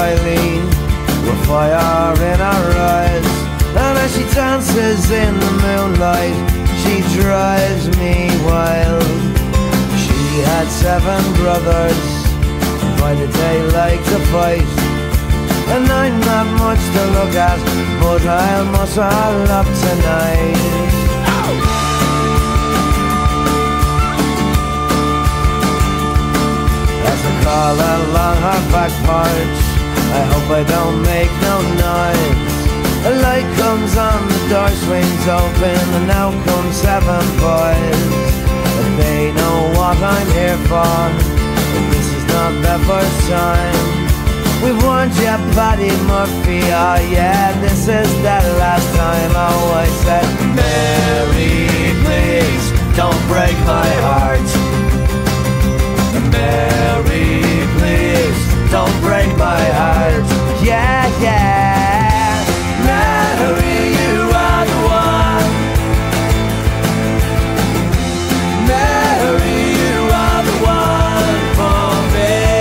Riley, with fire in her eyes. And as she dances in the moonlight, she drives me wild. She had 7 brothers, and by the day like to fight. And I'm not much to look at, but I'll muscle up tonight. As I crawl along her back porch, I hope I don't make no noise. A light comes on, the door swings open, and out come 7 boys. But they know what I'm here for, but this is not the first time. We warned you, Paddy Murphy, oh yeah, this is the last time. Oh, I said, Mary, please, don't break my heart. Mary, please, don't break my heart. Yeah, yeah, Mary, you are the one. Mary, you are the one for me.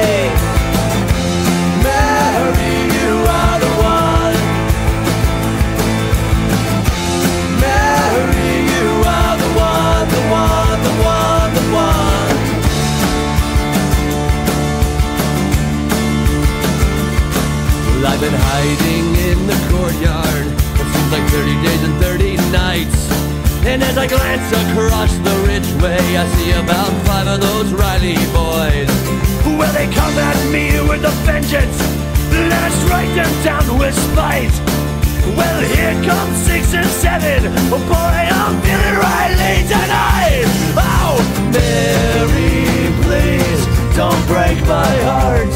Mary, you are the one. Mary, you are the one, the one, the one, the one. Well, I've been hiding in the courtyard. It seems like 30 days and 30 nights. And as I glance across the ridgeway, I see about 5 of those Riley boys. Well, they come at me with a vengeance, then I strike them down with spite. Well, here comes 6 and 7. Oh boy, I'm feeling Riley tonight. Oh, Mary, please, don't break my heart.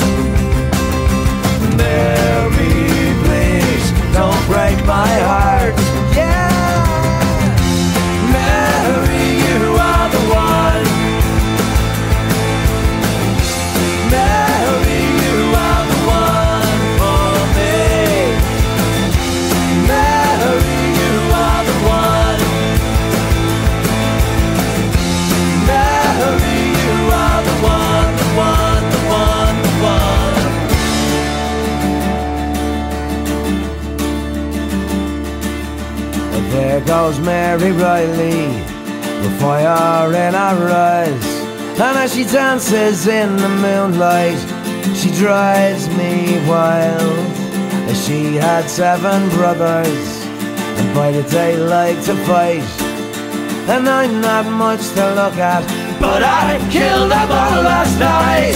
Mary, please, don't break my heart. Yeah, Mary, you are the one. Mary, you are the one for me. Mary, you are the one. Mary, you are the one, the one, the one, the one. There goes Mary Riley, with fire in her eyes. And as she dances in the moonlight, she drives me wild. She had 7 brothers, and by the day like to fight. And I'm not much to look at, but I killed them all last night.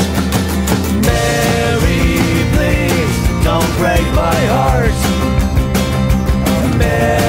Mary, please, don't break my heart. Mary,